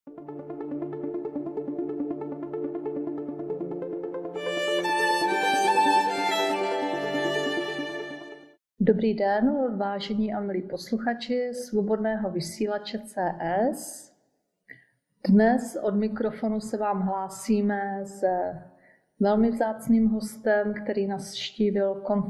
Dobrý den, vážení a milí posluchači Svobodného vysílače CS. Dnes od mikrofonu se vám hlásíme s velmi vzácným hostem, který navštívil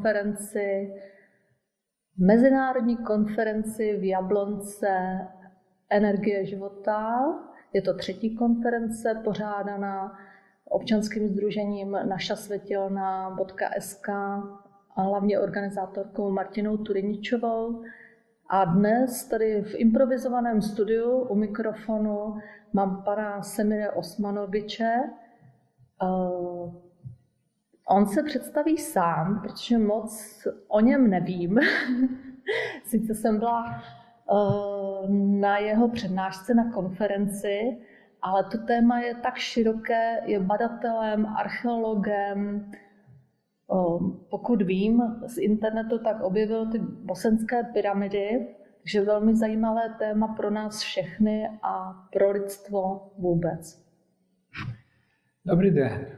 mezinárodní konferenci v Jablonce Energie života. Je to 3. konference pořádaná občanským sdružením Naša světilna.sk a hlavně organizátorkou Martinou Turiničovou. A dnes tady v improvizovaném studiu u mikrofonu mám pana Semira Osmanoviče. On se představí sám, protože moc o něm nevím. Sice jsem byla na jeho přednášce na konferenci, ale to téma je tak široké, je badatelem, archeologem. Pokud vím z internetu, tak objevil ty bosenské pyramidy, takže velmi zajímavé téma pro nás všechny a pro lidstvo vůbec. Dobrý den.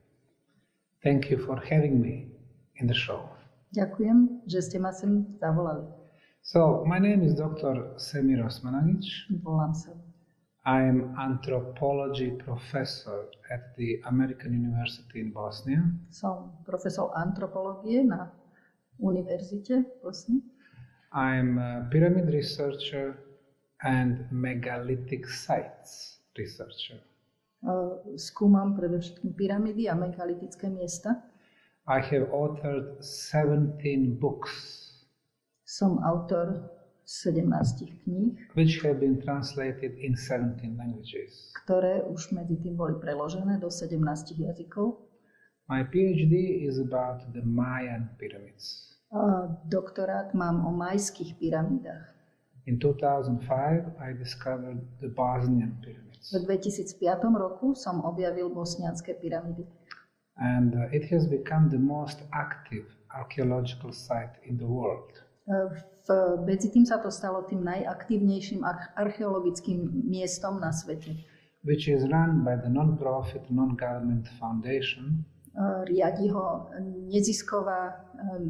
Thank you for having me in the show. Ďakujem, že ste ma sem zavolali. So, my name is Dr. Semir Osmanovic. Volám sa. I am anthropology professor at the American University in Bosnia. Som profesor antropológie na univerzite v Bosni. I am a pyramid researcher and megalithic sites researcher. Skúmam predovšetkým pyramidy a megalitické miesta. I have authored 17 books. Som autor 17 kníh, which have been translated in 17 languages. Ktoré už medzi tým boli preložené do 17 jazykov. My PhD is about the Mayan pyramids. Doktorát mám o majských pyramidách. In 2005 I discovered the Bosnian pyramids. V 2005 roku som objavil bosnianske pyramidy. And it has become the most active archaeological site in the world. Medzi tým sa to stalo tým najaktívnejším archeologickým miestom na svete. Which is run by the non-profit, non-government foundation. Riadi ho nezisková,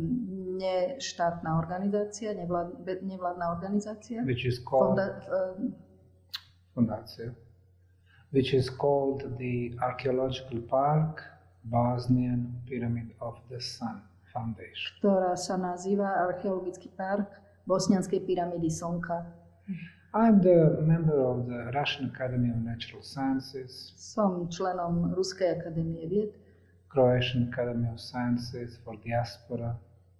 neštátna organizácia, nevládna organizácia. Which is called Fundácia. Which is called the Archaeological Park Bosnian Pyramid of the Sun Foundation. Ktorá sa nazýva Archeologický park Bosnianskej pyramidy Slnka. I'm the member of the Russian Academy of Natural Sciences. Som členom Ruskej akadémie vied. Croatian Academy of Sciences for Diaspora.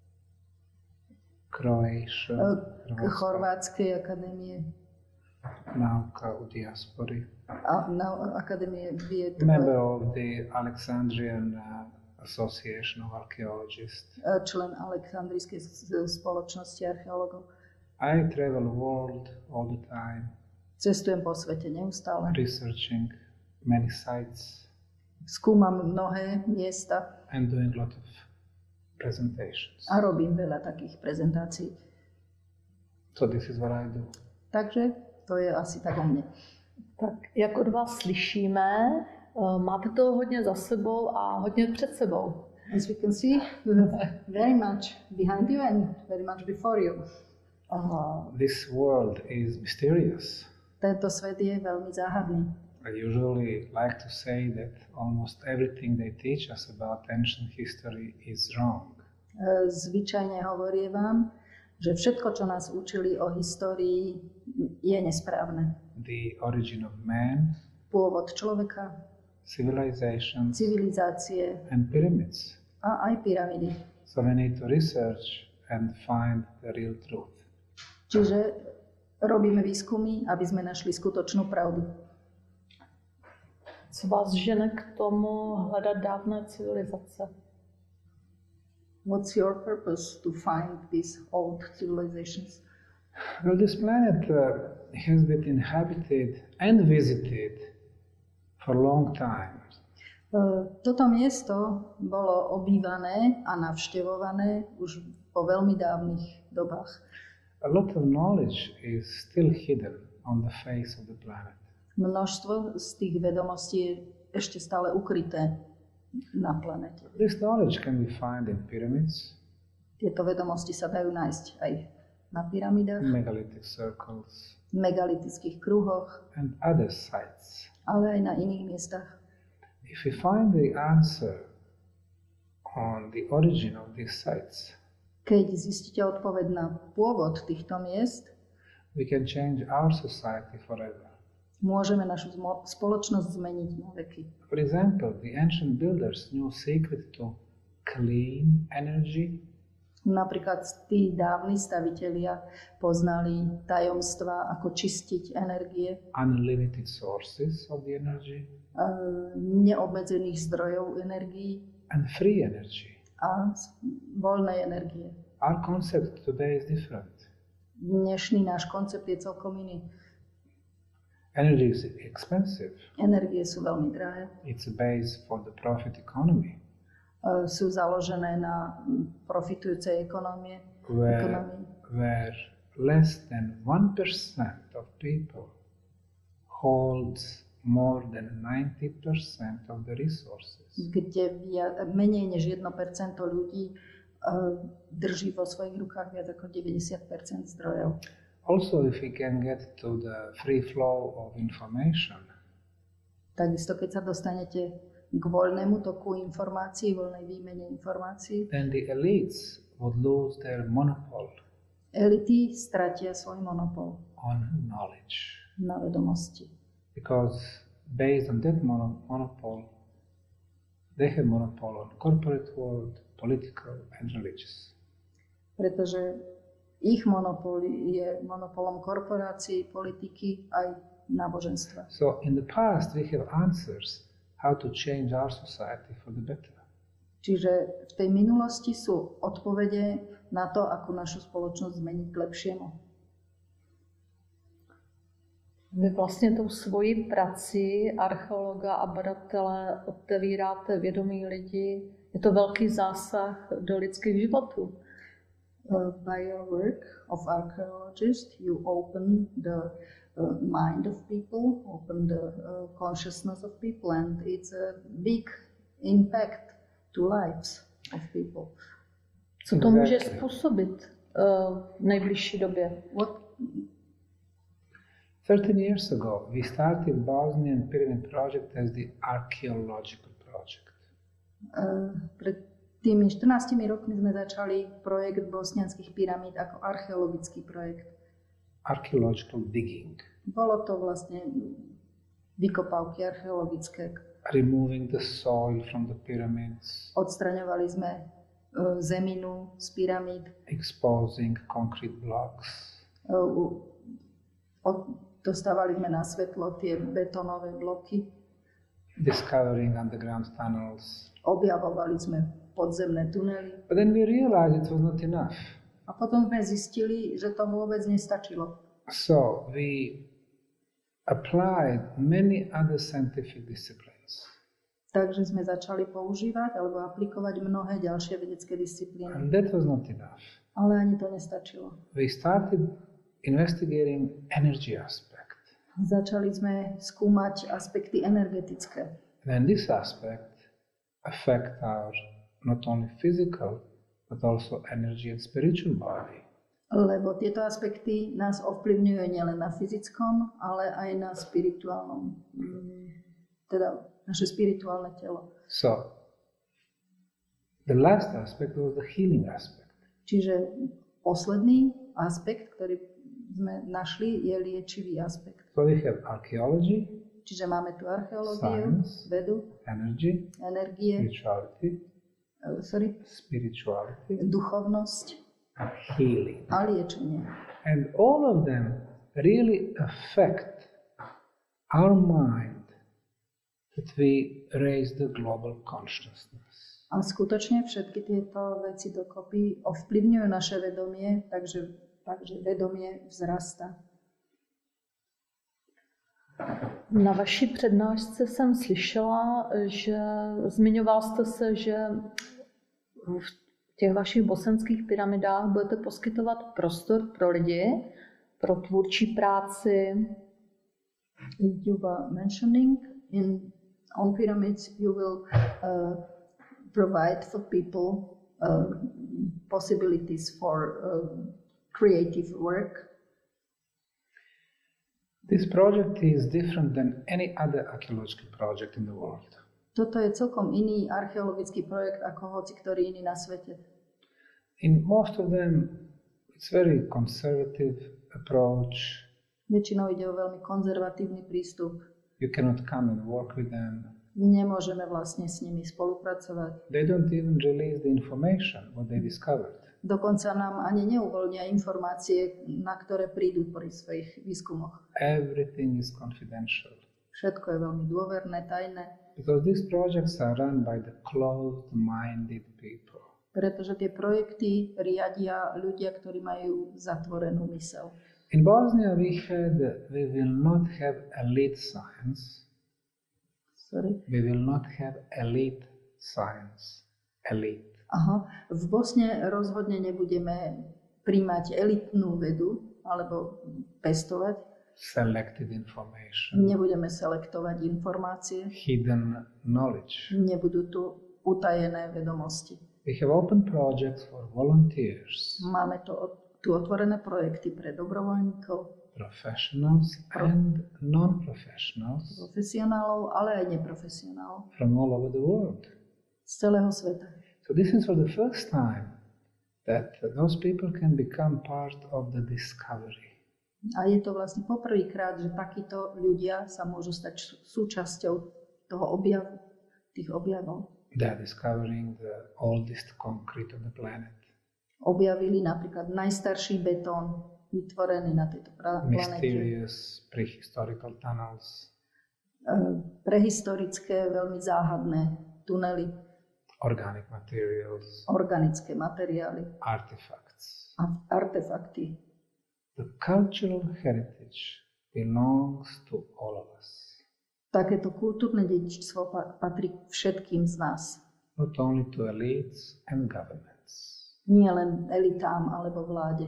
Chorvátskej akadémie. Nauka u diaspori. Akadémie vied. Member of the Alexandrian Association of Archaeologists. Člen Alexandrijskej spoločnosti archeológov. I travel world all the time. Cestujem po svete neustále. Researching many sites. Skúmam mnohé miesta. And doing a lot of presentations. A robím veľa takých prezentácií. So this is what I do. Takže to je asi tak o mne. Tak jak od vás slyšíme, máte toho hodně za sebou a hodně před sebou. As we can see, you have very much behind you and very much before you. This world is mysterious. Tento svet je veľmi záhadný. I usually like to say that almost everything they teach us about ancient history is wrong. Zvyčajne hovorievam, že všetko, čo nás učili o histórii, je nesprávne. The origin of man, pôvod človeka, civilizácie and pyramids. A aj pyramidy. So we need to research and find the real truth. Čiže robíme výskumy, aby sme našli skutočnú pravdu. Co vás žene k tomu hledat dávné civilizace? What's your purpose to find these old civilizations? Well, this planet has been inhabited and visited for a long time. Toto miesto bolo obývané a navštevované už po veľmi dávnych dobách. A lot of knowledge is still hidden on the face of the planet. Množstvo z tých vedomostí je ešte stále ukryté na planete. This knowledge can be found in pyramids, Tieto vedomosti sa dajú nájsť aj na pyramidách, megalithic circles, megalitických kruhoch, and other sites. ale aj na iných miestach. If we find the answer on the origin of these sites, Keď zistíte odpoveď na pôvod týchto miest, we can change our society forever. môžeme našu spoločnosť zmeniť na veky. For example, the ancient builders knew secret to clean energy, Napríklad tí dávni stavitelia poznali tajomstvá, ako čistiť energie, unlimited sources of the energy, neobmedzených zdrojov energií and free energy. a voľnej energie. Our concept today is different. Dnešný náš koncept je celkom iný. Energy is expensive. Energie sú veľmi drahé. It's a base for the profit economy, Sú založené na profitujúcej ekonomii. where less than 1% of people holds more than 90% of the resources. Kde menej než 1% ľudí drží vo svojich rukách viac ako 90% zdrojov. Also, if we can get to the free flow of information, Takisto, keď sa dostanete k voľnému toku informácií, voľnej výmene informácií, then the elites would lose their monopol elity stratia svoj monopol on knowledge. na vedomosti. Because based on that monopol, they have monopol on corporate world, political and religious. Pretože ich monopol je monopolom korporácií, politiky aj náboženstva. So in the past we have answers how to change our society for the better. Čiže v tej minulosti sú odpovede na to, ako našu spoločnosť zmeniť k lepšiemu. Vy vlastně tou svojí prací archeologa a badatele otevíráte vědomí lidi. Je to velký zásah do lidských životů. By your work of archaeologist, you open the mind of people, open the consciousness of people, and it's a big impact to lives of people. Co to může způsobit v nejbližší době? What 13 years ago, we started Bosnian Pyramid Project as the archaeological project. Pred tými 14 rokmi sme začali projekt bosnianských pyramíd ako archeologický projekt. Archaeological digging, Bolo to vlastne vykopávky archeologické. removing the soil from the pyramids, Odstraňovali sme zeminu z pyramíd, exposing concrete blocks, dostávali sme na svetlo tie betónové bloky, discovering underground tunnels. objavovali sme podzemné tunely. But then we realized it was not enough. A potom sme zistili, že to vôbec nestačilo. So we applied many other scientific disciplines. Takže sme začali používať alebo aplikovať mnohé ďalšie vedecké disciplíny. And that was not enough. Ale ani to nestačilo. We started investigating energy aspect. Začali sme skúmať aspekty energetické. And this aspect affect our not only physical but also energy and spiritual body. Lebo tieto aspekty nás ovplyvňujú nielen na fyzickom, ale aj na spirituálnom, teda naše spirituálne telo. So the last aspect was the healing aspect. Čiže posledný aspekt, ktorý sme našli, je liečivý aspekt. So we have archaeology, Čiže máme tu archeológiu, science, vedu, energy, energie, spirituality, duchovnosť healing. a liečenie. And all of them really affect our mind that we raise the global consciousness. A skutočne všetky tieto veci dokopy ovplyvňujú naše vedomie, takže vedomie vzrastá. Na vaší přednášce jsem slyšela, že zmiňoval jste se, že v těch vašich bosenských pyramidách budete poskytovat prostor pro lidi, pro tvůrčí práci. you were mentioning, on pyramids you will provide for people possibilities for creative work. This project is different than any other archaeological project in the world. Toto je celkom iný archeologický projekt ako hoci ktorý iný na svete. In most of them, it's very conservative approach. Väčšinou ide o veľmi konzervatívny prístup. You cannot come and work with them. Nemôžeme vlastne s nimi spolupracovať. They don't even release the information what they discovered. Dokonca nám ani neuvoľnia informácie, na ktoré prídu pri svojich výskumoch. Everything is confidential. Všetko je veľmi dôverné, tajné. Because these projects are run by the closed-minded people. Pretože tie projekty riadia ľudia, ktorí majú zatvorenú myseľ. In Bosnia we will not have elite science. Sorry. We will not have elite science. Elite. Aha. V Bosne rozhodne nebudeme príjmať elitnú vedu alebo pestovať. Selected information. Nebudeme selektovať informácie. Hidden knowledge. Nebudú tu utajené vedomosti. We have open projects for volunteers. Máme tu otvorené projekty pre dobrovoľníkov, Professionals and non-professionals profesionálov, ale aj neprofesionálov from all over the world. z celého sveta. So this is for the first time that those people can become part of the discovery. A je to vlastne poprvýkrát, že takíto ľudia sa môžu stať súčasťou toho objavu, tých objavov. They are discovering the oldest concrete of the planet. Objavili napríklad najstarší betón vytvorený na tejto planete. Mysterious prehistorical tunnels. Prehistorické, veľmi záhadné tunely. Organic materials. Organické materiály. Artifacts. A artefakty. The cultural heritage belongs to all of us. Takéto kultúrne dedičstvo patrí všetkým z nás. Not only to elites and governments. Nie len elitám alebo vláde.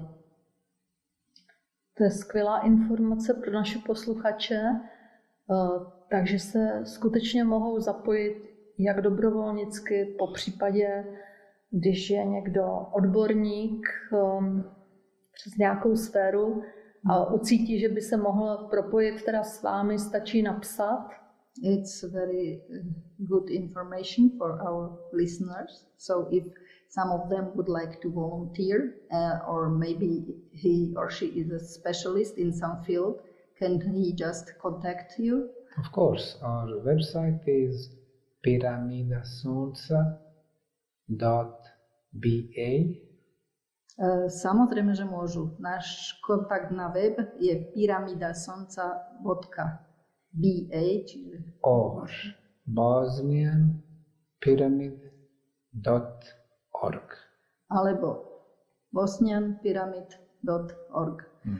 To je skvělá informace pro naše posluchače, takže se skutečně mohou zapojit jak dobrovolnicky, po případě, když je někdo odborník přes nějakou sféru a ucítí, že by se mohl propojit teda s vámi, stačí napsat. It's very good information for our listeners. So if some of them would like to volunteer, or maybe he or she is a specialist in some field, can he just contact you? Of course, our website is pyramidasonca.ba. Samozrejme, že môžu. Náš kontakt na web je pyramidasonca.ba, čiže or bosnianpyramid.org. alebo bosnianpyramid.org.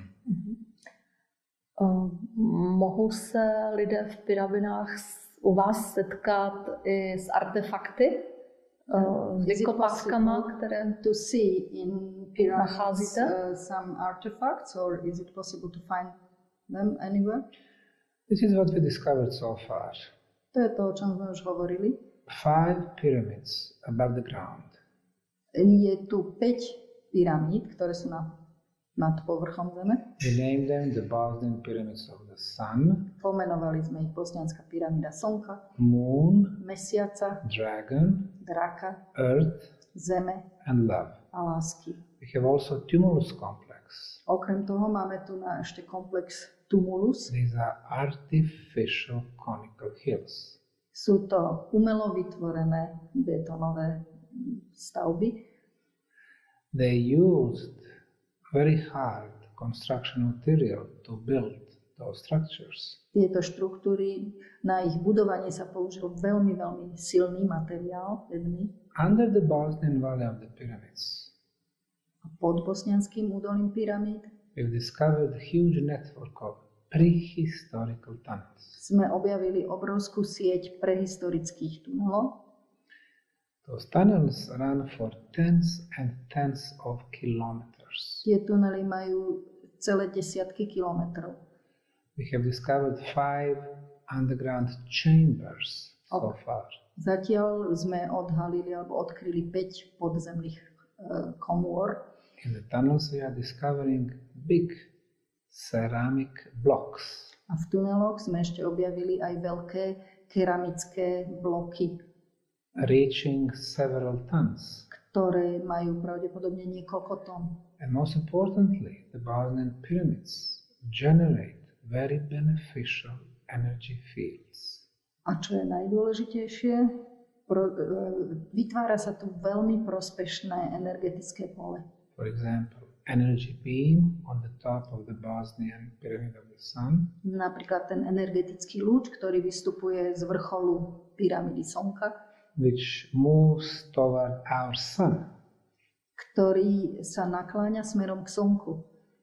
Mohou se lidé v pyramidách u vás setkat i s artefakty, s vykopávkama, které to see in pyramids nacházíte? Some artifacts, or is it possible to find them anywhere? This is what we discovered so far. To je to, o čom sme už hovorili. 5 pyramids above the ground. Je tu 5 pyramíd, ktoré sú nad povrchom zeme. We named them the Bosnian Pyramids of the Sun, Pomenovali sme ich Bosnianská pyramída Slnka, Moon, Mesiaca, Dragon, Draka, Earth, Zeme and Love. a Lásky. We have also Tumulus complex. Okrem toho máme tu ešte komplex Tumulus. These are artificial conical hills. Sú to umelo vytvorené betónové stavby. They used very hard construction material to build those structures. Tieto štruktúry, na ich budovanie sa použil veľmi, veľmi silný materiál, pevný. Under the Bosnian Valley of the Pyramids, Pod bosnianským údolím pyramíd we've discovered a huge network of prehistorical tunnels. sme objavili obrovskú sieť prehistorických tunelov. Those tunnels run for tens and tens of kilometers. Tie tunely majú celé desiatky kilometrov. We have discovered 5 underground chambers so far. Zatiaľ sme odhalili alebo odkryli 5 podzemných komôr. In the tunnels we are discovering big ceramic blocks. A v tuneloch sme ešte objavili aj veľké keramické bloky, reaching several tons. ktoré majú pravdepodobne niekoľko tón. And most importantly, the Bosnian pyramids generate very beneficial energy fields. A čo je najdôležitejšie, vytvára sa tu veľmi prospešné energetické pole. For example, energy beam on the top of the Bosnian Pyramid of the Sun, Napríklad ten energetický lúč, ktorý vystupuje z vrcholu pyramídy Slnka, which moves toward our sun, ktorý sa nakláňa smerom k Slnku,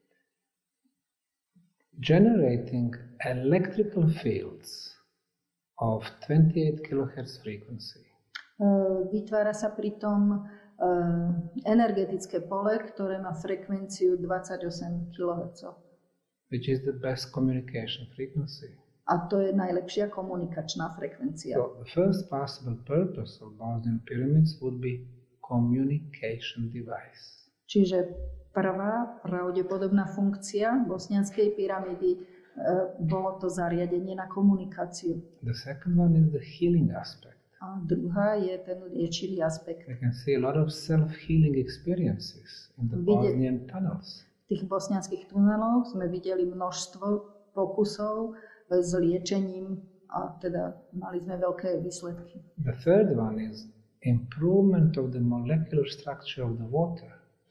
generating electrical fields of 28 kHz frequency. Vytvára sa pritom energetické pole, ktoré má frekvenciu 28 kHz. Which is the best communication frequency. A to je najlepšia komunikačná frekvencia. So the first possible purpose of Bosnian pyramids would be communication device. Čiže prvá pravdepodobná funkcia bosnianskej pyramídy bolo to zariadenie na komunikáciu. The second one is the healing aspect. A druhá je ten liečivý aspekt. We can see a lot of self-healing experiences in the Bosnian tunnels. V tých bosnianských tuneloch sme videli množstvo pokusov s liečením a teda mali sme veľké výsledky. The third one is improvement of the molecular structure of the water.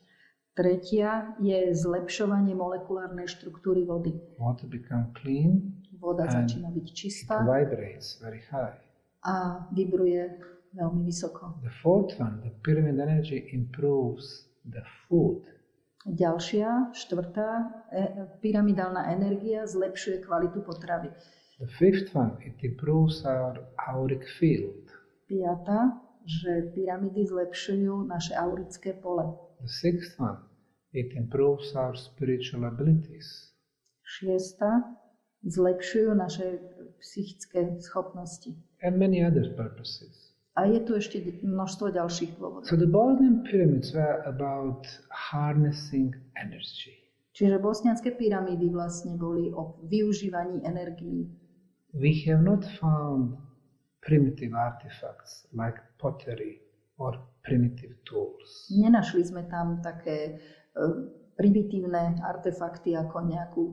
Tretia je zlepšovanie molekulárnej štruktúry vody. Water become clean Voda and začína byť it čistá vibrates very high. a vibruje veľmi vysoko. The fourth one, the pyramid energy improves the food. Ďalšia, štvrtá, pyramidálna energia zlepšuje kvalitu potravy. The fifth one, it improves our auric field. Piata, že pyramidy zlepšujú naše aurické pole. The sixth one, it improves our spiritual abilities. Šiesta, zlepšujú naše psychické schopnosti. And many other purposes. A je tu ešte množstvo ďalších dôvodov. So the Bosnian pyramids were about harnessing energy. Čiže bosnianske pyramídy vlastne boli o využívaní energií. We have not found primitive artifacts like pottery or primitive tools. Nenašli sme tam také primitívne artefakty ako nejakú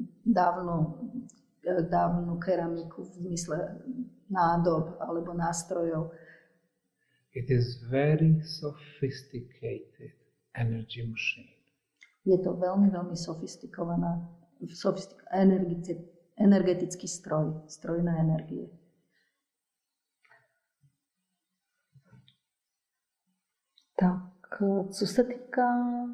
dávnu keramiku v zmysle nádob alebo nástrojov. It is very sophisticated energy machine. Je to veľmi, veľmi energetický stroj na energie. Tak, co se týká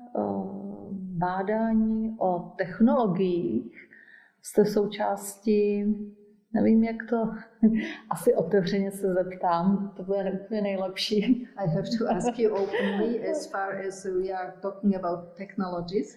bádání o technologiích, jste součástí, nevím jak to, asi otevřeně se zeptám, to bude úplně nejlepší. I have to ask you openly as far as we are talking about technologies.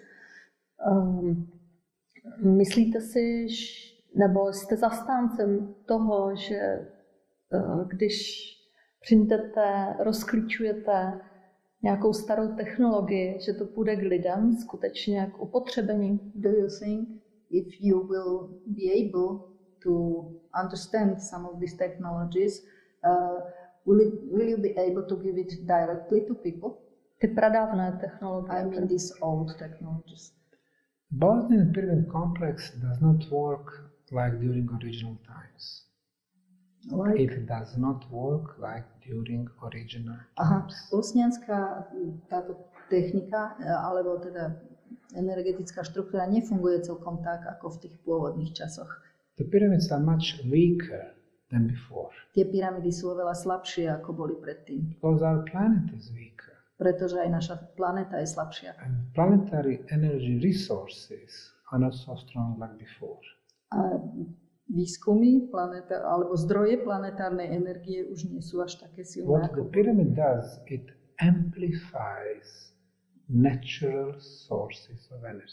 Myslíte si, nebo jste zastáncem toho, že když přijdete, rozklíčujete nějakou starou technologii, že to půjde k lidem skutečně k upotřebení? Do you think if you will be able to understand some of these technologies, will you be able to give it directly to people? Ty pradávné technologie. I mean these old technologies. The Bosnian pyramid complex does not work like during original times. Like, It does not work like during original aha, times. bosnianská táto technika, alebo teda energetická štruktúra nefunguje celkom tak, ako v tých pôvodných časoch. The pyramids are much weaker than before Tie pyramidy sú oveľa slabšie, ako boli predtým, because our planet is weaker. pretože aj naša planéta je slabšia. And planetary energy resources are not so strong like before. A výskumy alebo zdroje planetárnej energie už nie sú až také silné, What the ako boli. pyramid does, it amplifies natural sources of energy.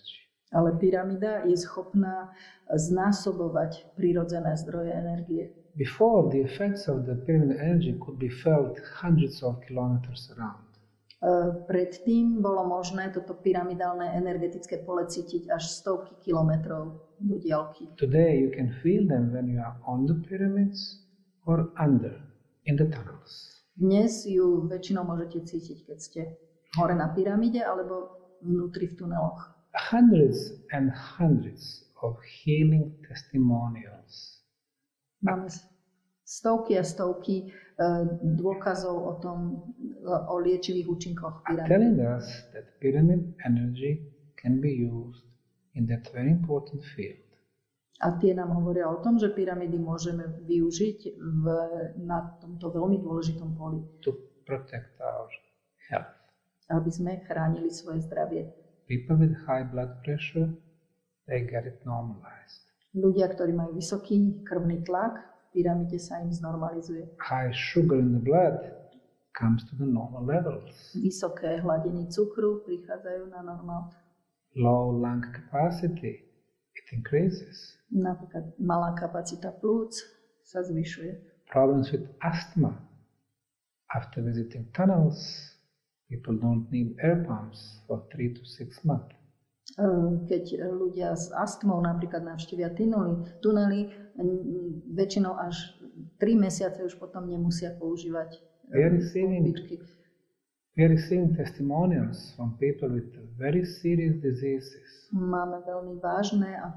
Ale pyramída je schopná znásobovať prirodzené zdroje energie. Before, the effects of the pyramid energy could be felt hundreds of kilometers around. Predtým bolo možné toto pyramidálne energetické pole cítiť až stovky kilometrov do diaľky. Today you can feel them when you are on the pyramids or under, in the tunnels. Dnes ju väčšinou môžete cítiť, keď ste hore na pyramide alebo vnútri v tuneloch. Hundreds and hundreds of healing testimonials. Máme stovky a stovky dôkazov o tom, o liečivých účinkoch Are pyramídy. telling us that pyramid energy can be used in that very important field. A tie nám hovoria o tom, že pyramídy môžeme využiť na tomto veľmi dôležitom poli, To protect our health. aby sme chránili svoje zdravie. People with high blood pressure, they get it normalized. Ľudia, ktorí majú vysoký krvný tlak, v pyramíde sa im znormalizuje. High sugar in the blood comes to the normal levels. Vysoké hladiny cukru prichádzajú na normál. Low lung capacity, it increases. Napríklad malá kapacita plúc sa zvyšuje. Problems with asthma. After visiting tunnels, people don't need air pumps for 3 to 6 months. Keď ľudia s astmou napríklad navštívia tunely, väčšinou až 3 mesiace už potom nemusia používať We are receiving pumpičky. We are receiving testimonials from people with very serious diseases. Máme veľmi vážne a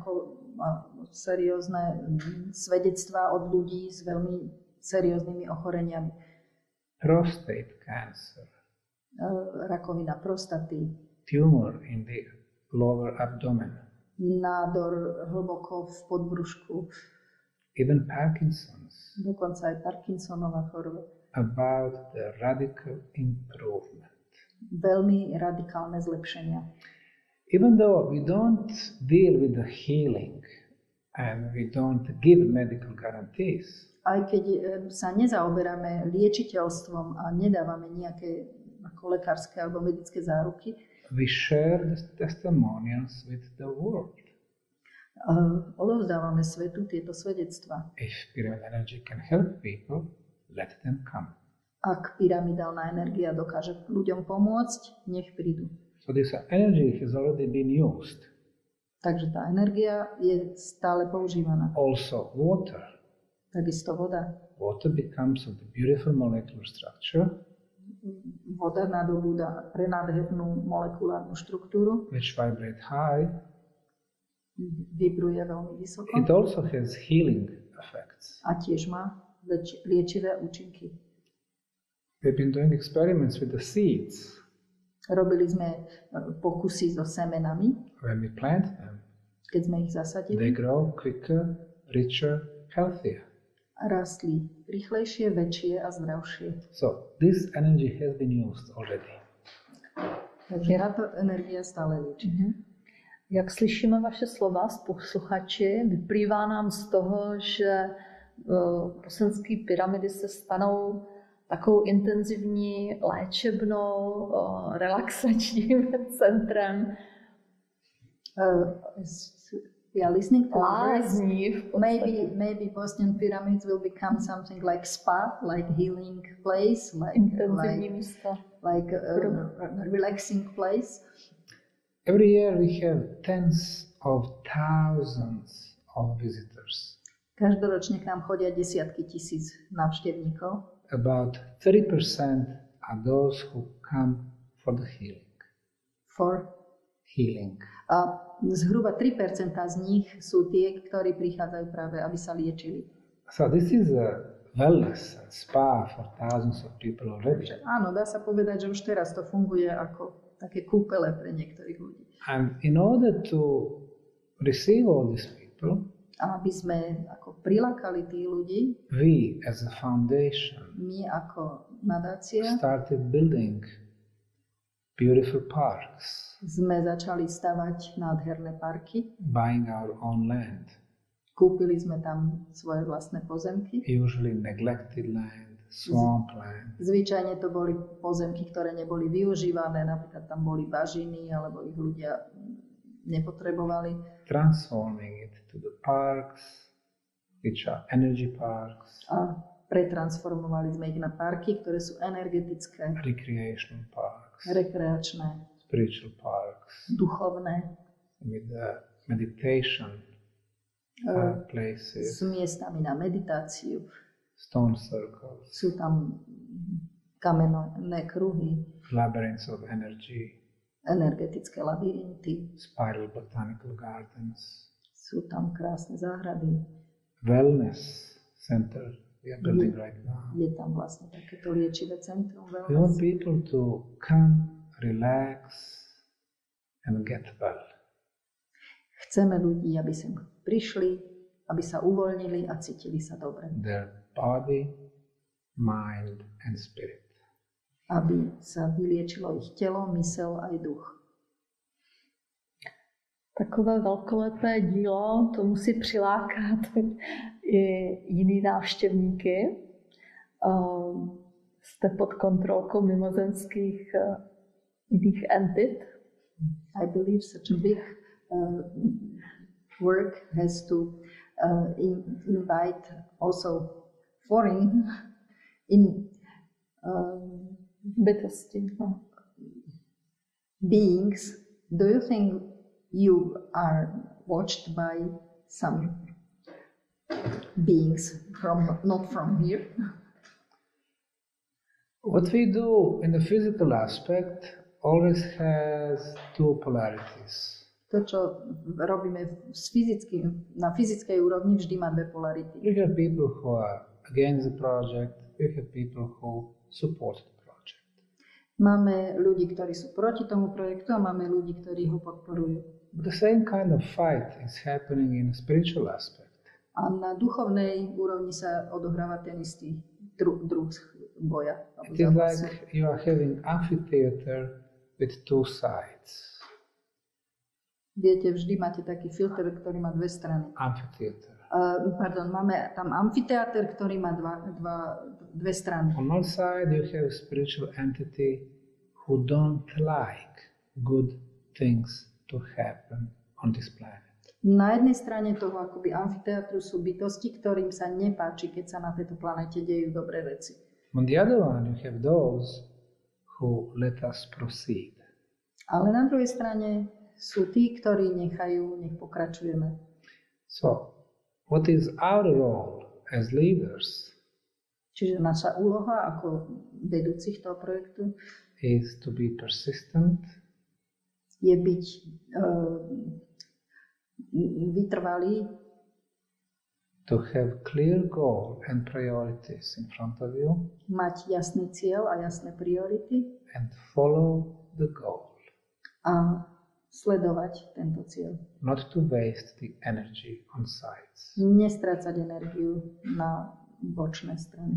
seriózne svedectvá od ľudí s veľmi serióznymi ochoreniami. Prostate cancer, Rakovina prostaty, tumor in the lower abdomen, nádor hlboko v podbrušku, even Parkinson's, dokonca aj Parkinsonova choroba. about the radical improvement. Veľmi radikálne zlepšenia. Even though we don't deal with the healing and we don't give medical guarantees, Aj keď sa nezaoberáme liečiteľstvom a nedávame nejaké ako lekárske alebo medické záruky, we share the testimonials with the world. odovzdávame svetu tieto svedectvá. If pyramid energy can help people, let them come. Ak pyramidálna energia dokáže ľuďom pomôcť, nech prídu. So this energy has already been used. Takže tá energia je stále používaná. Also water. Takisto voda. Water becomes of the beautiful molecular structure, Voda nadobúda prenádhernú molekulárnu štruktúru, which vibrate high. vibruje veľmi vysoko It also has healing effects. a tiež má liečivé účinky. We've been doing experiments with the seeds. Robili sme pokusy so semenami, When we plant them, keď sme ich they zasadili. grow quicker, richer, healthier. Rastli rýchlejšie, väčšie a zdravšie. So this energy has been used already. Takže táto energia stále lieči. Jak slyšíme vaše slova z posluchači, vyplývá nám z toho, že bosenské pyramidy se stanou takovou intenzivní léčebnou, relaxačním centrem. We are listening to Lázní v podstatě. maybe Bosnian pyramids will become something like spa, like healing place, Intenzivní místo. like a relaxing place. Every year we have tens of thousands of visitors. Každoročne k nám chodia desiatky tisíc návštevníkov. About 30% are those who come for the healing. For Healing. a zhruba 3% z nich sú tie, ktorí prichádzajú práve, aby sa liečili. So this is a wellness and spa for thousands of people already. Áno, dá sa povedať, že už teraz to funguje ako také kúpele pre niektorých ľudí. And in order to receive all these people, A aby sme ako prilákali tých ľudí, we as a foundation my ako nadácia started building beautiful parks, sme začali stavať nádherné parky. buying our own land, Kúpili sme tam svoje vlastné pozemky. usually neglected land, swamp land. Zvyčajne to boli pozemky, ktoré neboli využívané, napríklad tam boli bažiny, alebo ich ľudia nepotrebovali. Transforming it to the parks, which are energy parks, A pretransformovali sme ich na parky, ktoré sú energetické, recreational parks, rekreačné, spiritual parks, duchovné, with the meditation places, s miestami na meditáciu. stone circles, Sú tam kamenné kruhy, labyrinths of energy, energetické labyrinty, spiral botanical gardens, sú tam krásne záhrady. wellness center we are building right now. Je tam vlastne takéto liečivé centrum. We want people to come, relax and get well. Chceme ľudí, aby sem prišli, aby sa uvoľnili a cítili sa dobre. Their body, mind and spirit. Aby sa vyliečilo ich telo, mysel aj duch. Takové velkolepé dílo, to musí přilákat i jiný návštěvníky. Jste pod kontrolkou mimozemských jiných entit. I believe such a big work has to invite also foreign Bytosti. beings. Do you think you are watched by some beings not from here? What we do in the physical aspect always has two polarities. To, čo robíme na fyzickej úrovni, vždy má dve polarity. You have people who are against the project, you have people who support the project. Máme ľudí, ktorí sú proti tomu projektu a máme ľudí, ktorí ho podporujú. But the same kind of fight is happening in a spiritual aspect. A na duchovnej úrovni sa odohráva ten istý druh boja. It is like you are having amphitheater with two sides. Viete, vždy máte taký filter, ktorý má dve strany. Amphitheater. Máme tam amfiteáter, ktorý má dve strany. On one side you have a spiritual entity who don't like good things to happen on this planet. Na jednej strane toho akoby amfiteátru sú bytosti, ktorým sa nepáči, keď sa na tejto planete dejú dobré veci. On the other one you have those who let us proceed. Ale na druhej strane sú tí, ktorí nech pokračujeme. So, what is our role as leaders Čiže naša úloha ako vedúcich toho projektu is to be persistent, je byť vytrvalý, to have clear goal and priorities in front of you, mať jasný cieľ a jasné priority and follow the goal. a sledovať tento cieľ. Not to waste the energy on sides. Nestrácať energiu na bočné strany.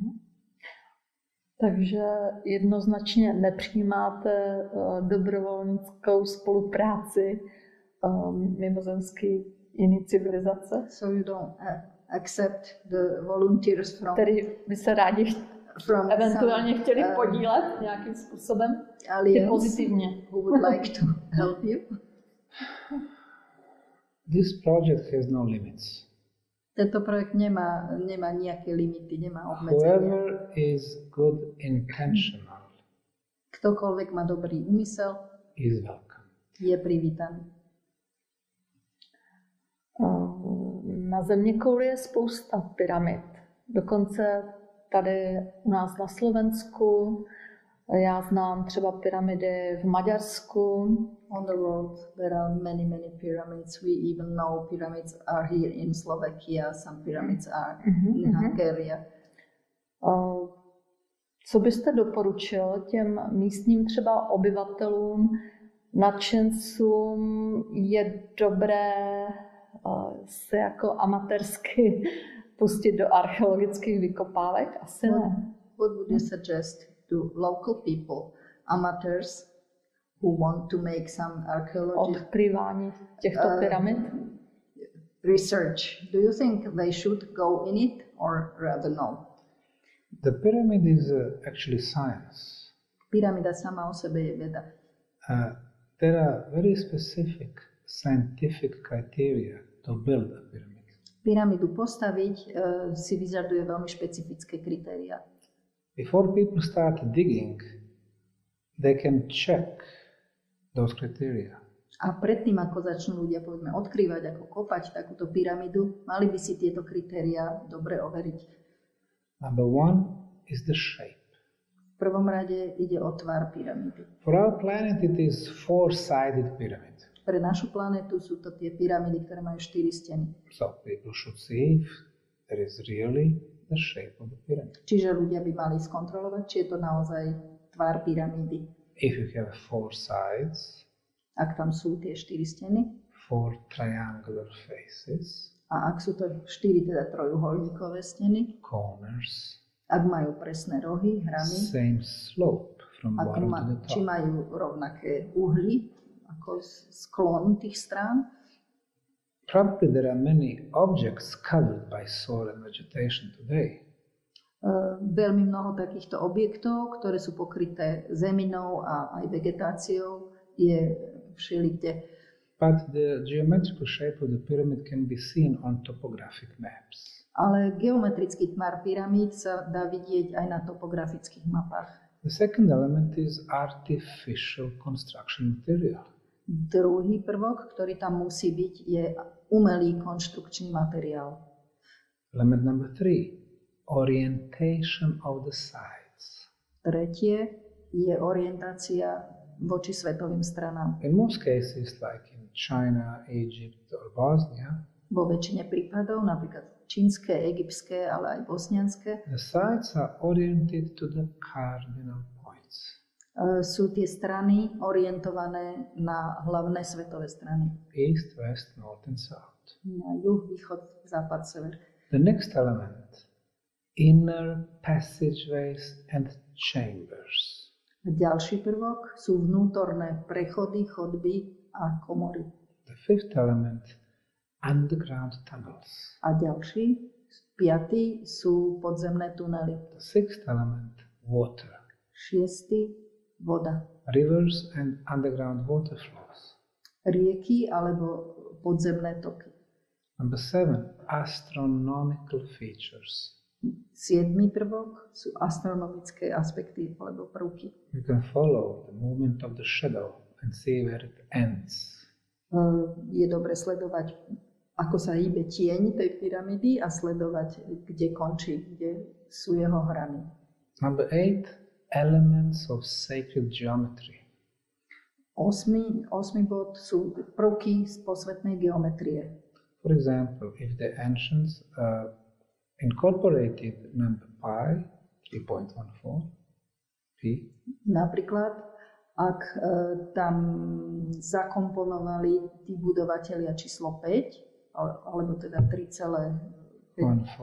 Takže jednoznačně nepřijímáte dobrovolnickou spolupráci mimozemské jiné civilizace. So you don't accept the volunteers from Který by se rádi eventuálně chtěli podílet nějakým způsobem. I pozitivně. Who would like to help you. This project has no limits. Tento projekt nemá nejaké limity, nemá obmedzenia. Whoever is good intentional Ktokoľvek má dobrý úmysel, is welcome. je privítaný. Na Zeměkouli je spousta pyramid. Dokonce tady u nás na Slovensku, já znám třeba pyramidy v Maďarsku. On the world there are many pyramids. We even know pyramids are here in Slovakia, some pyramids are in Hungary. Co byste doporučil těm místním třeba obyvatelům, nadšencům? Je dobré se jako amatérsky pustit do archeologických vykopávek? Asi ne. What would you suggest to local people, amateurs who want to make some archaeology odkrývání těchto pyramid? Research. Do you think they should go in it or rather no? The pyramid is actually science. Pyramida sama o sebe je veda. There are very specific scientific criteria to build a pyramid. Pyramidu postaviť si vyžaduje veľmi špecifické kritériá. Before people start digging, they can check those criteria. A predtým, ako začnú ľudia povedzme odkrývať, ako kopať takúto pyramidu, mali by si tieto kritériá dobre overiť. Number one is the shape. V prvom rade ide o tvar pyramidy. For our planet, it is four-sided pyramid. Pre našu planetu sú to tie pyramidy, ktoré majú 4 steny. So people should see if there is really the shape of the pyramid. Čiže ľudia by mali skontrolovať, či je to naozaj tvar pyramidy. If you have four sides, Ak tam sú tie 4 steny four triangular faces, a ak sú to 4 teda trojuholníkové steny, corners, ak majú presné rohy, hrany, same slope from ak bottom to the či top. majú rovnaké uhly, ako sklon tých strán. Probably there are many objects covered by soil and vegetation today. Veľmi mnoho takýchto objektov, ktoré sú pokryté zeminou a aj vegetáciou, je všelikde. But the geometrical shape of the pyramid can be seen on topographic maps. Ale geometrický tvar pyramíd sa dá vidieť aj na topografických mapách. The second element is artificial construction material. Druhý prvok, ktorý tam musí byť, je umelý konštrukčný materiál. Element number three, orientation of the sides. Tretie je orientácia voči svetovým stranám. In most cases, like in China, Egypt, or Bosnia, Vo väčšine prípadov, napríklad čínske, egyptské, ale aj bosnianske, the sides are oriented to the cardinal points. sú tie strany orientované na hlavné svetové strany. East, west, north, and south. Na juh, východ, západ, sever. The next element, inner passageways and chambers. A ďalší prvok sú vnútorné prechody, chodby a komory. The fifth element, underground tunnels. A ďalší, piatý, sú podzemné tunely. The sixth element, water. Šiestý, voda. Rivers and underground water flows. Rieky alebo podzemné toky. Number seven, astronomical features. Siedmy prvok sú astronomické aspekty alebo prvky. You can follow the movement of the shadow and see where it ends. Je dobre sledovať, ako sa hýbe tieň tej pyramidy a sledovať, kde končí, kde sú jeho hrany. Number eight, elements of sacred geometry. Osmý bod sú prvky z posvetnej geometrie. For example, if the ancients incorporated number pi, 3.14, pi, Napríklad, ak tam zakomponovali tí budovatelia číslo 5, alebo teda 3,14,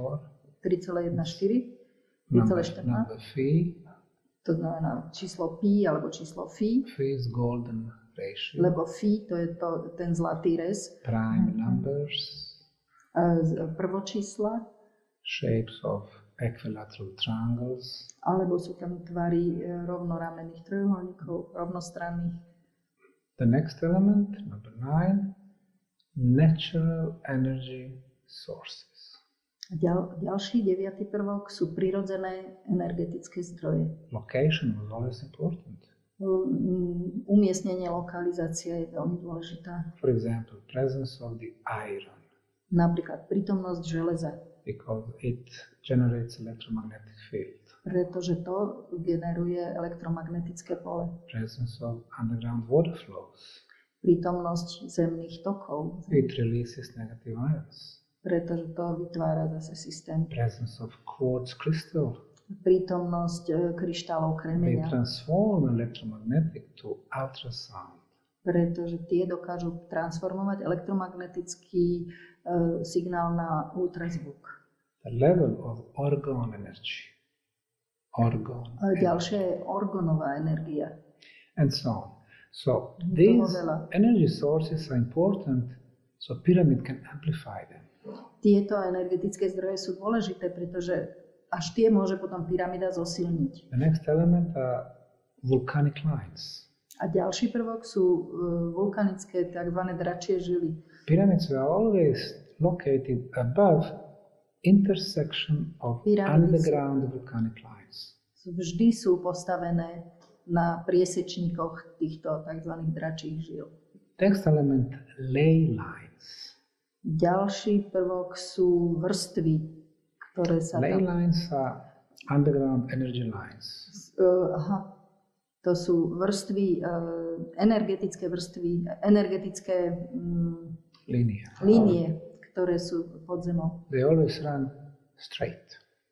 3,14, number phi. to znamená číslo pi alebo číslo phi, Phi is golden ratio. lebo phi to je ten zlatý rez, Prime numbers, prvočísla, shapes of equilateral triangles, alebo sú tam tvary rovnoramenných trojuholníkov, rovnostranných. the next element, number 9, natural energy sources. Ďalší, 9. prvok sú prirodzené energetické zdroje. Location was always important. Umiestnenie, lokalizácia je veľmi dôležitá. For example, presence of the iron, Napríklad prítomnosť železa, because it generates electromagnetic field. pretože to generuje elektromagnetické pole. Presence of underground water flows. Prítomnosť zemných tokov, It releases negative ions. pretože to vytvára zase systém. Presence of quartz crystal. Prítomnosť kryštálov They kremeňa, transform electromagnetic to ultrasound. pretože tie dokážu transformovať elektromagnetický signál na ultrazvuk. The level of orgone energy. Ďalšia je orgonová energia. And so on. So these veľa. energy sources are important so pyramid can amplify them. Tieto energetické zdroje sú dôležité, pretože až tie môže potom pyramida zosilniť. The next element are volcanic lines. A ďalší prvok sú vulkanické tzv. Dračie žily. Pyramids were always located above intersection of underground volcanic lines. Vždy sú postavené na priesečníkoch týchto tzv. Dračích žil. Next element, ley lines. Ďalší prvok sú vrstvy, ktoré sa Ley tam... lines are underground energy lines. To sú vrstvy, energetické línie, ktoré sú pod zemou. They always run straight.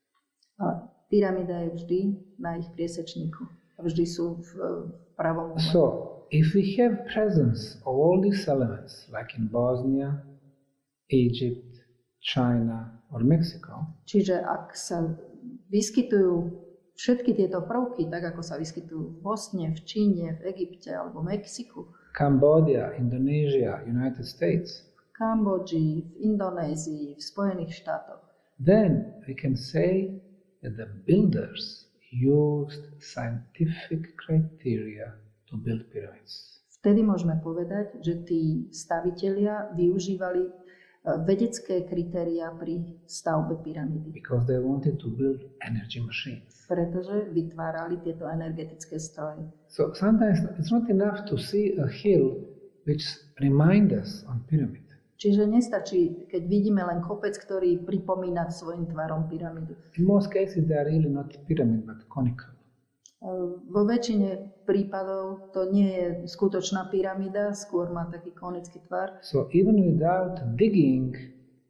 A pyramída je vždy na ich priesečníku. Vždy sú v pravom uhle. So, if we have presence of all these elements, like in Bosnia, Egypt, China or Mexico, Čiže ak sa vyskytujú všetky tieto prvky, tak ako sa vyskytujú v Bosne, v Číne, v Egypte alebo Mexiku, Cambodia, Indonesia, United States, v Kambodži, v Indonézii, v Spojených štátoch, then we can say that the builders used scientific criteria to build pyramids. Vtedy môžeme povedať, že tí stavitelia využívali vedecké kritériá pri stavbe pyramídy. Because they wanted to build energy machines. Pretože vytvárali tieto energetické stroje. So sometimes it's not enough to see a hill which reminds us on pyramid. Čiže nestačí, keď vidíme len kopec, ktorý pripomína svojim tvarom pyramidu. In most cases they are really not pyramid but conical. Vo väčšine prípadov to nie je skutočná pyramída, skôr má taký konický tvar. So even without digging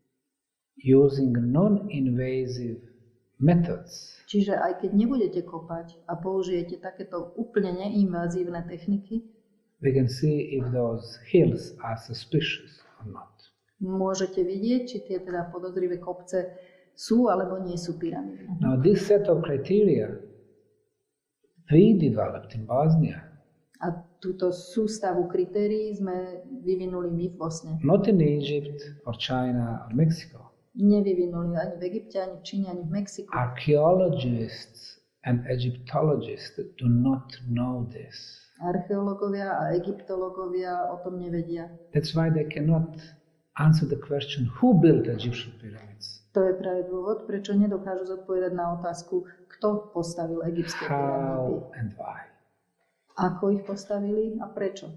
using non-invasive methods, Čiže aj keď nebudete kopať a použijete takéto úplne neinvazívne techniky, we can see if those hills are suspicious or not. môžete vidieť, či tie teda podozrivé kopce sú alebo nie sú pyramídy. Now this set of criteria we developed in Bosnia, A túto sústavu kritérií sme vyvinuli my v Bosne. not in Egypt or China or Mexico. Nevyvinuli ani v Egypte, ani v Číne, ani v Mexiku. Archaeologists and Egyptologists do not know this. Archeológovia a egyptológovia o tom nevedia. That's why they cannot answer the question who built Egyptian pyramids, To je práve dôvod, prečo nedokážu zodpovedať na otázku, kto postavil egyptské pyramídy, how and why. ako ich postavili a prečo.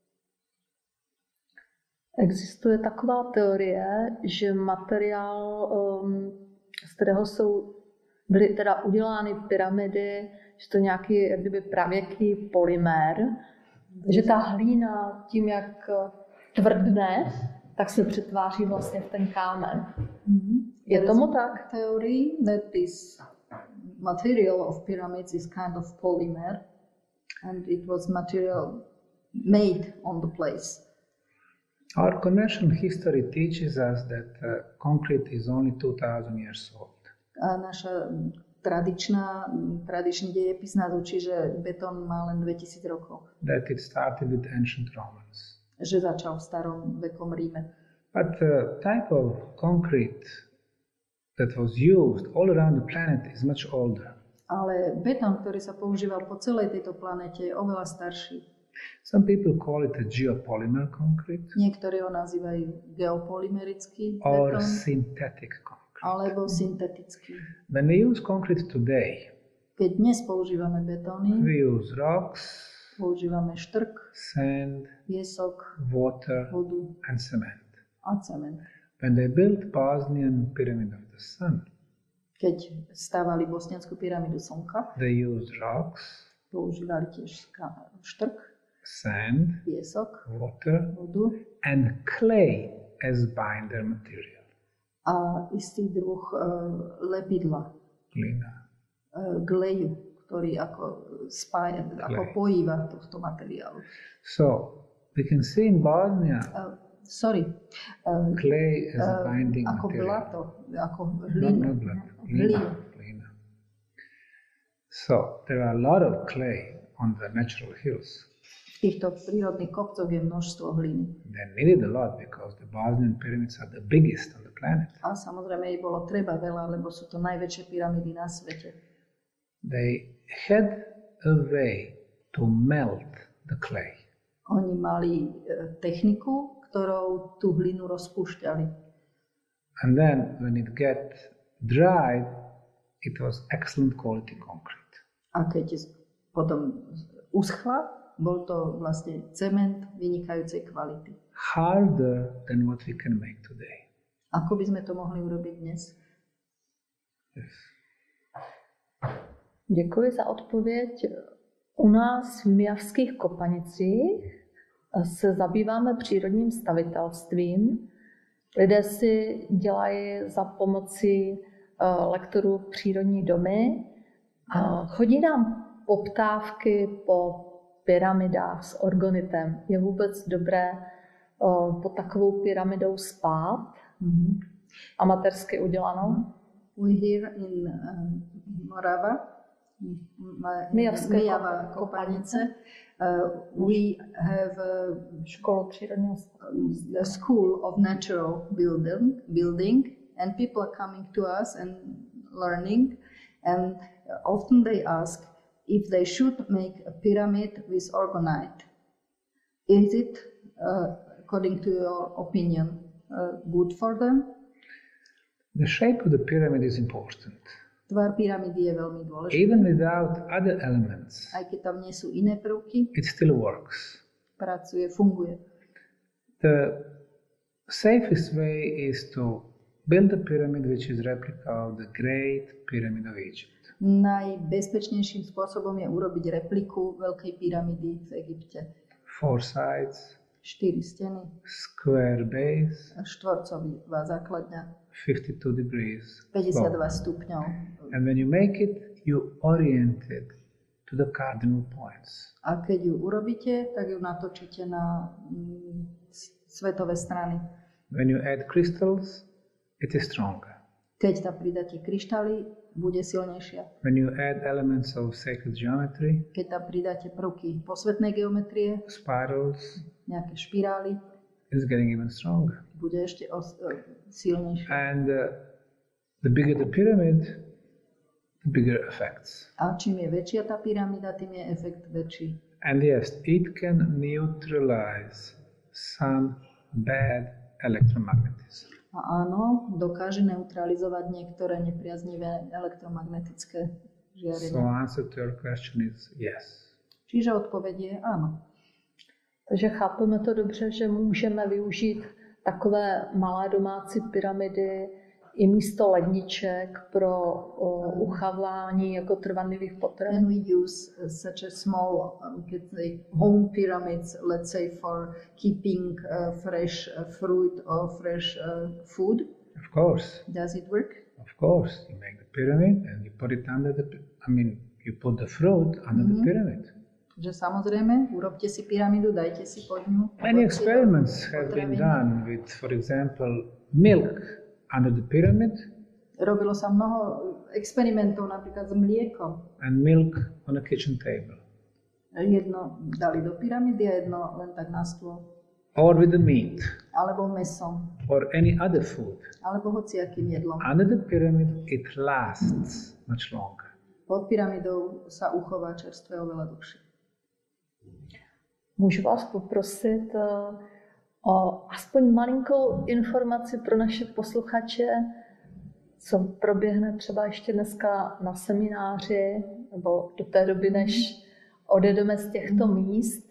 Existuje taková teorie, že materiál, z kterého byly teda udělány pyramidy, že to je nějaký jak kdyby pravěký polymér, že ta hlína tím, jak tvrdne, tak se přetváří vlastně v ten kámen. Je tomu tak? Theory that this material of pyramids is kind of polymer and it was material made on the place. Our conventional history teaches us that concrete is only 2000 years old. A naša tradičný dejepis nás učí, že betón má len 2000 rokov. That it started with ancient Romans. Že začal v starom vekom Ríme. But the type of concrete that was used all around the planet is much older. Ale betón, ktorý sa používal po celej tejto planete, je oveľa starší. Some people call it a geopolymer concrete Niektorí ho nazývajú geopolymerický or betón synthetic concrete. alebo syntetický. When we use concrete today, Keď dnes používame betóny, we use rocks, používame štrk, sand, piesok, water, vodu and cement. a cement. When they built Bosnian Pyramid of the Sun, Keď stavali bosniansku pyramidu slnka, they used rocks, používali tiež štrk, sand, piesok, water, vodu and clay as binder material. a istý druh lepidla, Glina. gleju, ktorý ako spája, ako pojíva tohto materiálu. So we can see in Bosnia clay as a binding ako material. blato, ako Not hlina. blood, Glina. glina. So there are a lot of clay on the natural hills. V týchto prírodných kopcoch je množstvo hliny. They needed a lot because the Bosnian pyramids are the biggest on the planet. A samozrejme jej bolo treba veľa, lebo sú to najväčšie pyramídy na svete. They had a way to melt the clay. Oni mali techniku, ktorou tú hlinu rozpúšťali. And then when it get dried, it was excellent quality concrete. A keď potom uschla, bol to vlastne cement vynikajúcej kvality. Harder than what we can make today. Ako by sme to mohli urobiť dnes? Yes. Děkuji za odpověď. U nás v Mijavských Kopanicích se zabýváme přírodním stavitelstvím. Lidé si dělají za pomoci lektorů přírodní domy. Chodí nám poptávky po pyramidách s organitem. Je vůbec dobré pod takovou pyramidou spát? Amatérsky udělanou? We here in Morava, Mijava Kopanice, we have školu přírodního a school of natural building, and people are coming to us and learning, and often they ask if they should make a pyramid with orgonite. Is it, according to your opinion, good for them? The shape of the pyramid is important. Tvar pyramidy je veľmi dôležitý. Even without other elements, Aj keď tam nie sú iné prvky, it still works. pracuje, funguje. The safest way is to build a pyramid which is replica of the Great Pyramid of Egypt. Najbezpečnejším spôsobom je urobiť repliku Veľkej pyramidy v Egypte. 4 sides, 4 steny, square base, štvorcová základňa, 52 degrees. 52 slope. stupňov. And when you make it, you orient it to the cardinal points. A keď ju urobíte, tak ju natočíte na svetové strany. When you add crystals, it is stronger. Keď tam pridáte kryštály, bude silnejšia. When you add elements of sacred geometry, Keď tam pridáte prvky posvetnej geometrie, spirals, nejaké špirály, it's getting even stronger. bude ešte silnejšia. And the bigger the pyramid, the bigger effects. A čím je väčšia tá pyramída, tým je efekt väčší. And yes, it can neutralize some bad electromagnetism. A áno, dokáže neutralizovať niektoré nepriaznivé elektromagnetické So žiarenia. answer to your question is yes. Čiže odpoveď je áno. Takže chápeme to dobře, že můžeme využít takové malé domácí pyramidy i místo ledniček pro uchavání jako trvanlivých potravin. Can we use such a small, home pyramids, let's say for keeping fresh fruit or fresh food? Of course, Does it work? of course. You make the pyramid and you put it under you put the fruit under the pyramid. Že samozrejme, urobte si pyramidu, dajte si pod ňu. Many uložte experiments have been potraviny. done with, for example, milk under the pyramid Robilo sa mnoho experimentov napríklad s mliekom. and milk on a kitchen table. Jedno dali do pyramidy a jedno len tak na stôl. Or with the meat Alebo mesom. or any other food. Alebo hociakým jedlom. Under the pyramid, it lasts much longer. Pod pyramidou sa uchová čerstvé oveľa dlhšie. Můžu vás poprosit o aspoň malinkou informaci pro naše posluchače, co proběhne třeba ještě dneska na semináři, nebo do té doby, než odejdeme z těchto míst.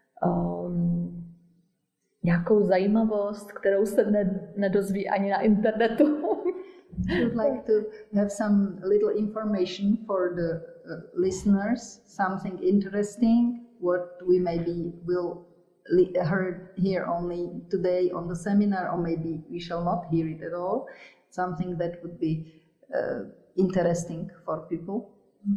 Nějakou zajímavost, kterou se nedozví ani na internetu. I would like to have some little information for the listeners, something interesting, what we maybe will heard here only today on the seminar, or maybe we shall not hear it at all, something that would be interesting for people.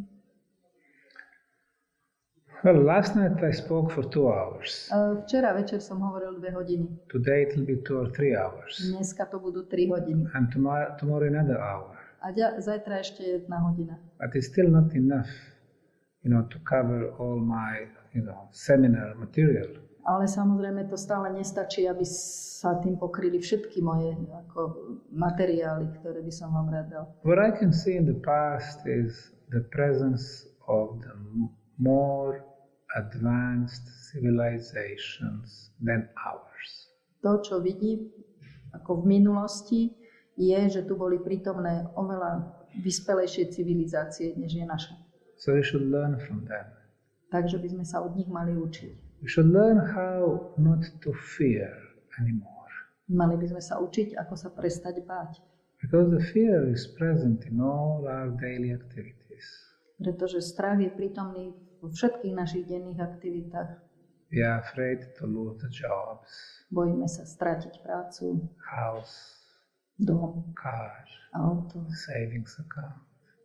Well, last night I spoke for 2 hours. Včera večer som hovoril 2 hodiny. Today it will be 2 or 3 hours. Dneska to budú 3 hodiny. And tomorrow another hour. A zajtra ešte 1 hodina. But it's still not enough, to cover all my, seminar material. Ale samozrejme to stále nestačí, aby sa tým pokryli všetky moje materiály, ktoré by som vám rád dal. What I can see in the past is the presence of the more advanced civilizations than ours. To, čo vidí ako v minulosti, je, že tu boli prítomné oveľa vyspelejšie civilizácie, než je naša. So we should learn from them. Takže by sme sa od nich mali učiť. We should learn how not to fear anymore. Mali by sme sa učiť, ako sa prestať báť. Because the fear is present in all our daily activities. Pretože strach je prítomný vo všetkých našich denných aktivitách. We are afraid to lose the jobs, Bojíme sa stratiť prácu, house, dom, car, auto, savings account.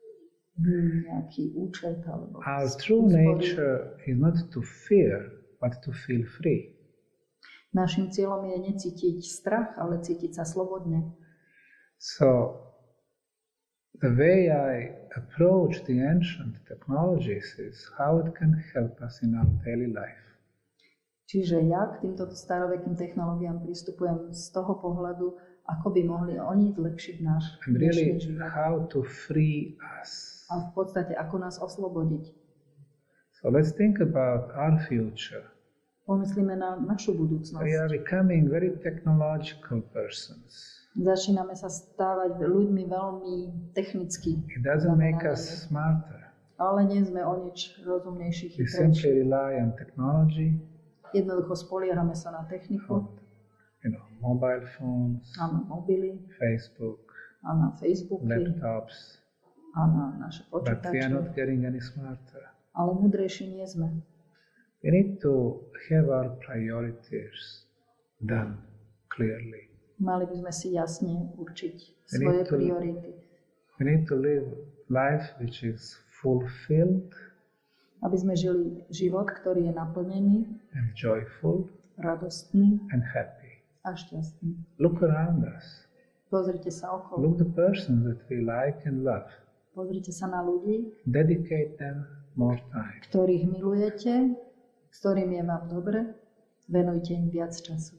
nejaký účet alebo Our true úspory. nature is not to fear, but to feel free. Našim cieľom je necítiť strach, ale cítiť sa slobodne. So, the way I approach the ancient technologies is how it can help us in our daily life. Čiže ja k týmto starovekým technológiám pristupujem z toho pohľadu, ako by mohli oni zlepšiť náš And really, dnešný život. how to free us. A v podstate, ako nás oslobodiť. So let's think about our future. Pomyslíme na našu We are budúcnosť. becoming very technological persons. Začíname sa stávať ľuďmi veľmi technicky. It doesn't make us zameranými. smarter. Ale nie sme o nič rozumnejší, We chytrejší. simply rely on technology, Jednoducho spoliehame sa na techniku, on mobile phones, a na mobily, Facebook, a na Facebooky, laptops, a na naše but we are počítače. not getting any smarter. Ale múdrejší nie sme. We need to have our priorities done clearly. Mali by sme si jasne určiť We svoje need to- priority. We need to live life which is fulfilled Aby sme žili život, ktorý je naplnený, and joyful radostný and happy. a šťastný. Look around us. Pozrite sa okolo. Look the persons that we like and love. Pozrite sa na ľudí, Dedicate them more time. ktorých milujete, s ktorými je vám dobre. Venujte im viac času.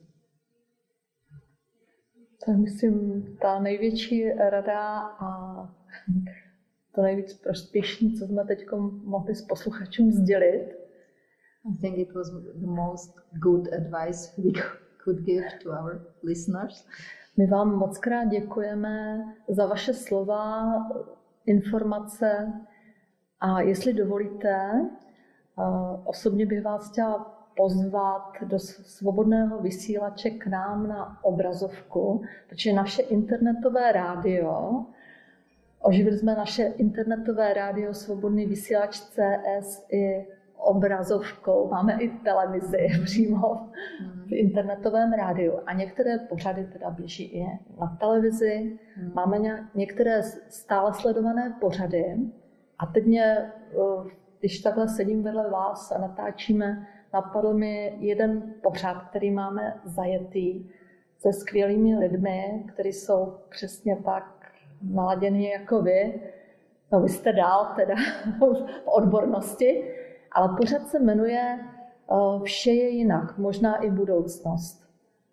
To je, myslím, ta největší rada a to nejvíc prospěšný, co jsme teď mohli s posluchačům sdělit. I think it was the most good advice we could give to our listeners. My vám moc krát děkujeme za vaše slova, informace a jestli dovolíte, osobně bych vás chtěla pozvat do svobodného vysílače k nám na obrazovku, protože naše internetové rádio, oživili jsme naše internetové rádio Svobodný vysílač CS i obrazovkou, máme i televizi přímo v internetovém rádiu a některé pořady teda běží i na televizi, máme některé stále sledované pořady a teď mě, když takhle sedím vedle vás a natáčíme, napadl mi jeden pořad, který máme zajetý se skvělými lidmi, kteří jsou přesně tak naladění jako vy. No vy jste dál teda v odbornosti, ale pořad se jmenuje Vše je jinak, možná i budoucnost.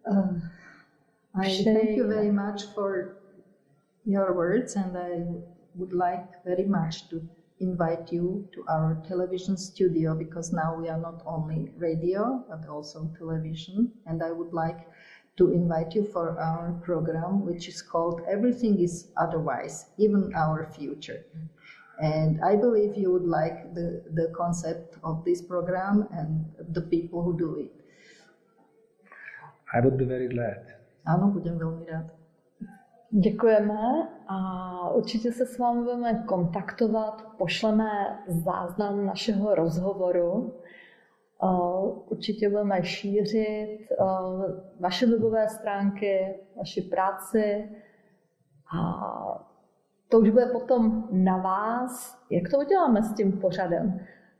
I thank you very much for your words, and I would like very much to invite you to our television studio, because now we are not only radio but also television, and I would like to invite you for our program, which is called Everything is Otherwise, Even Our Future. And I believe you would like the concept of this program and the people who do it. I would be very glad. Áno, budem veľmi rád. Děkujeme a určitě se s vámi budeme kontaktovat, pošleme záznam našeho rozhovoru. Určitě budeme šířit vaše webové stránky, vaši práci a to už bude potom na vás, jak to uděláme s tím pořadem.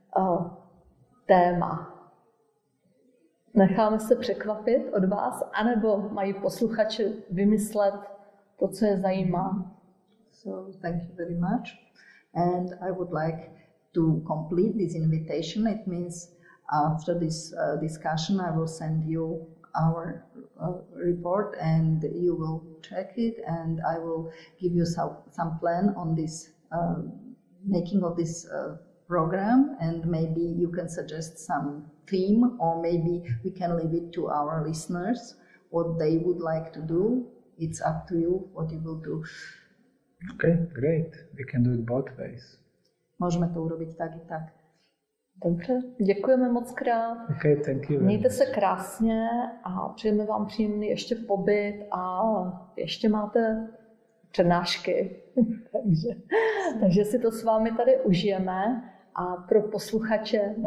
Téma. Necháme se překvapit od vás, anebo mají posluchači vymyslet to, co je zajímá. So thank you very much. And I would like to complete this invitation. It means after this discussion, I will send you our report and you will check it, and I will give you some plan on this making of this program, and maybe you can suggest some theme, or maybe we can leave it to our listeners what they would like to do. It's up to you what you will do. Okay, great. We can do it both ways. Môžeme to urobiť tak i tak. Dobře, děkujeme moc krát. Okay, thank you. Mějte se krásně a přejeme vám příjemný ještě pobyt a ještě máte přednášky. takže si to s vámi tady užijeme a pro posluchače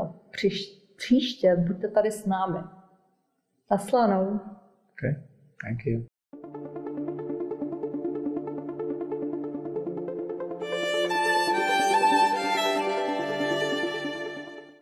příště buďte tady s námi. Naslanou. Okay, thank you.